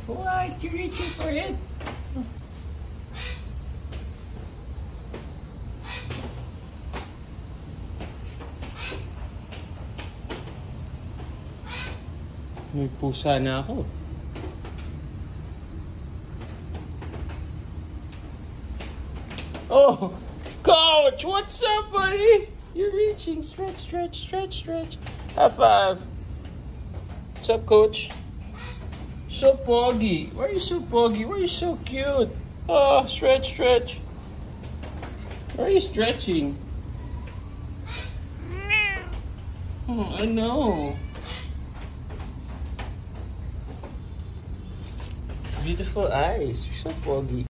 What? You're reaching for it? May pusa na ako. Oh, coach, what's up, buddy? You're reaching. Stretch, stretch, stretch, stretch. High five. What's up, coach? So poggy. Why are you so poggy? Why are you so cute? Oh, stretch, stretch. Why are you stretching? Oh, I know. Beautiful eyes. You're so foggy.